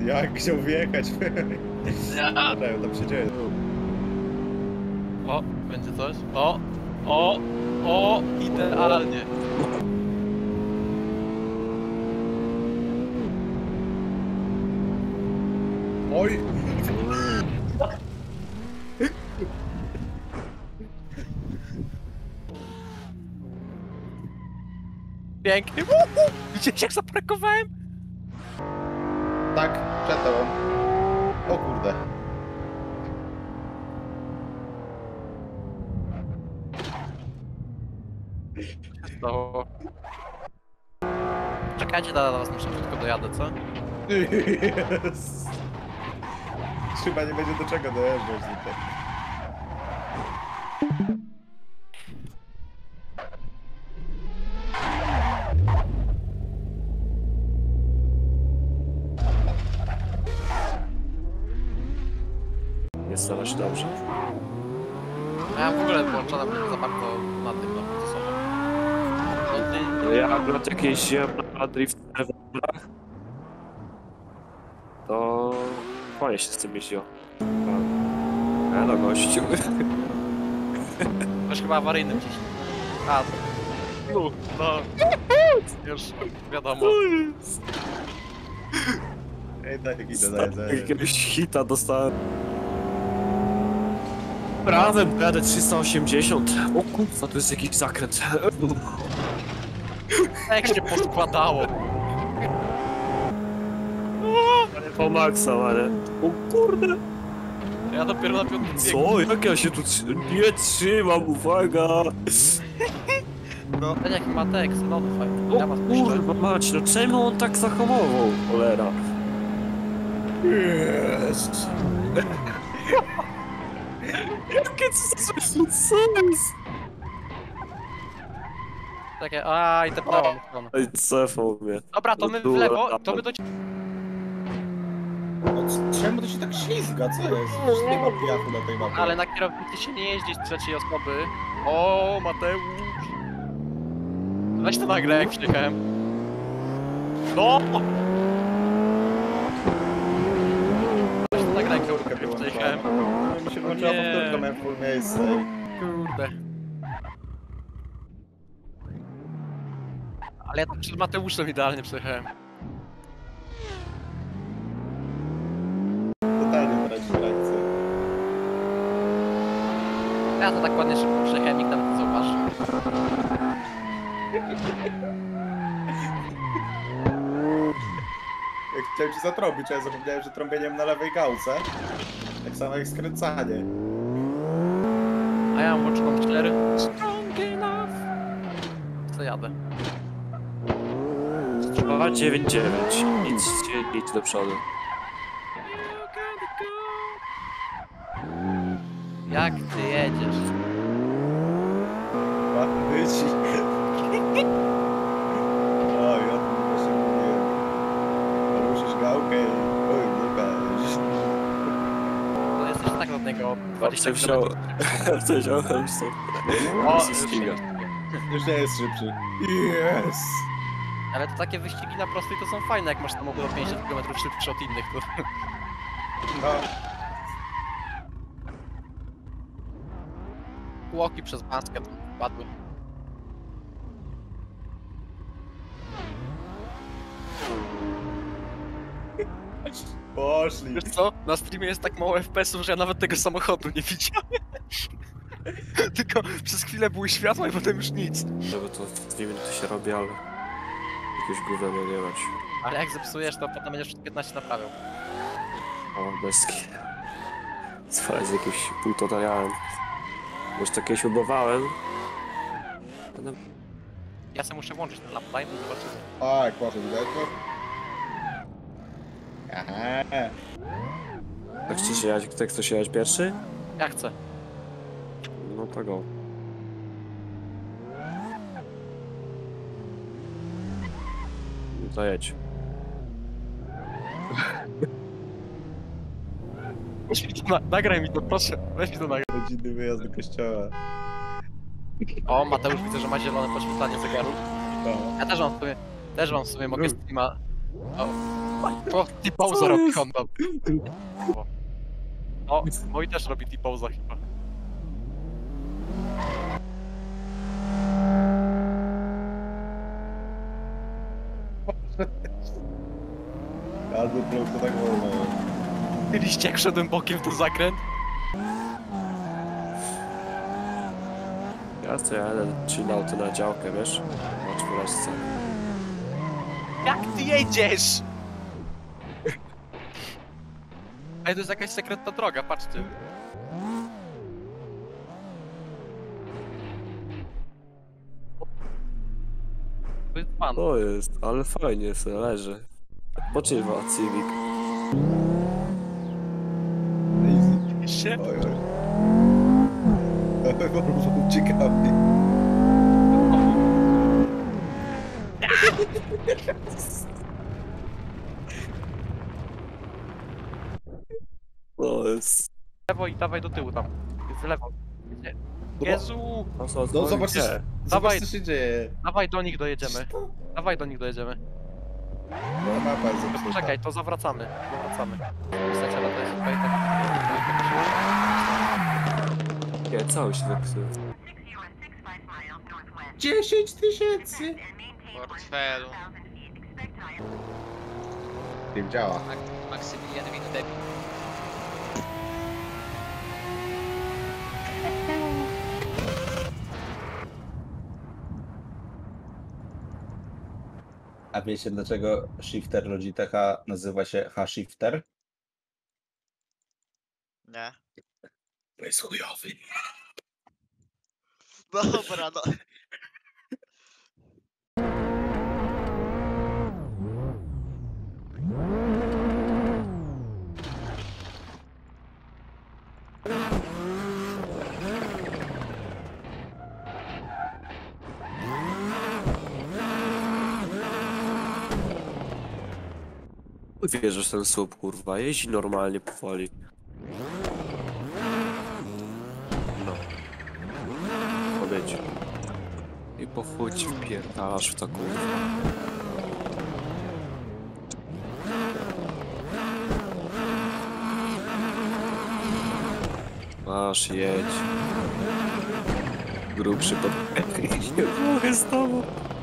Jak chciał wjechać? Ja. Tam się dzieje. O, będzie coś? O, idealnie. Oj! Pięknie. Widziałeś jak zaparkowałem? Tak, przed tobą. O kurde. Stało. Czekajcie, do was muszę szybko dojadę, co? Yes. Chyba nie będzie do czego dojeżdżać tutaj. Nie stało się dobrze. Ja mam w ogóle włączone, bo za bardzo na tym, co są. Ja akurat jak jeździłem na drifterach, to fajnie się z tym jeździło. No gościu. Masz chyba awaryjnym gdzieś. A, no. Już wiadomo. Ej, tak idę na jedzenie. Jakiegoś hita dostałem. Prawem jadę 380. O kurwa, to jest jakiś zakręt. Jak się poskładało. Po maksa, ale... O kurde. Ja dopiero na piątym biegu. Co? Jak ja się tu nie trzymam, uwaga! No, ten jak ma tekst, no to fajnie. O Ja was puszczę. kurwa mać, no czemu on tak zahamował, cholera? Jest. Jakie co jest? Takie, i te prawą stronę. Ej, cefał mnie. Dobra, to my w lewo, to my do... Czemu to się tak ślizga? Co jest? Przecież nie ma piachu na tej mapie. Ale na kierownicy się nie jeździ z trzeciej osoby. O, Mateusz. Weź to nagrę, jak przyjechałem. No! Weź to nagrę, jak przyjechałem. Mi się włączyła Nie. powtórka, miałem full miejsce. Kurde. Ale ja tak przed Mateuszem idealnie przejechałem. Totalnie traci lekcję. Ja to tak ładnie szybko przejechałem, nikt nawet nie zauważył. Jak chciałem ci zatrąbić, a ja zapomniałem, że trąbieniem na lewej gałce. Tak samo jak skręcanie. A ja mam włączoną 4. Strong enough. Co jadę? 299. Idź do przodu. Jak ty jedziesz? Bandyci. Oj, ja tu właśnie mówiłem. Ruszysz gałkę i... Oj, nie będziesz. To jesteś tak od niego 20 Wziął... km. Wziąłem sobie. O, się ściga. Już nie jest szybszy. Yes! Ale to takie wyścigi na prostej to są fajne, jak masz samochód o 50 km szybszy od innych, to... No. Łoki przez maskę padły. Poszli. Wiesz co? Na streamie jest tak mało FPS-ów, że ja nawet tego samochodu nie widziałem. Tylko przez chwilę były światła i potem już nic. Żeby to w 2 minuty się robi, ale... Jakiegoś gówna nie mać. Ale jak zepsujesz, to potem będziesz 15 naprawiał. O, deski. Co jest jakimś półtutorialem. Już to kiedyś próbowałem. Ja sobie muszę włączyć ten lap time i zobaczymy. A, jak poszedł, tak? Aha. Tak chcecie jechać, tak chcesz jechać pierwszy? Ja chcę. No to go. No to jedź. Nagraj mi to, proszę. Weź mi to nagraj. Rodzinny wyjazd do kościoła. O, Mateusz widzę, że ma zielone podświetlanie zegaru. No. Ja też mam w sumie, mogę streama. O, T-pauza Co robi jest? Honda. O, mój też robi T-pauza chyba. Albo to tak wolno. Byliście jak szedłem bokiem w ten zakręt? Ja to jadę chill auto na działkę, wiesz? Na czwóreczce. Jak ty jedziesz? Ej, to jest jakaś sekretna droga, patrzcie. To jest pan. To jest, ale fajnie sobie leży. Poczywa Civic. Easy. Się? Oj, oj. Bardzo ciekawy. To jest... Lewo i dawaj do tyłu tam. Jest lewo. Jezu! No zobaczcie, Nie. zobacz co się dzieje. Dawaj do nich dojedziemy. Dawaj do nich dojedziemy. No mapa jest zepsuta. Czekaj, to zawracamy. Zawracamy. Zaczęła to jest tutaj tak. Nie, cały się zepsuł. 10 000! Portfelu. Nie działa. Maksymilian Windebi. A wiecie dlaczego shifter Logitecha nazywa się H-shifter? Nie. Bo jest chujowy. Dobra, no. Wierzysz ten słup, kurwa, jeździ normalnie powoli. No. Powiedz. I po chuj ci wpierdalasz w to, kurwa. Masz, jedź. Grubszy pod... Nie mogę z tobą.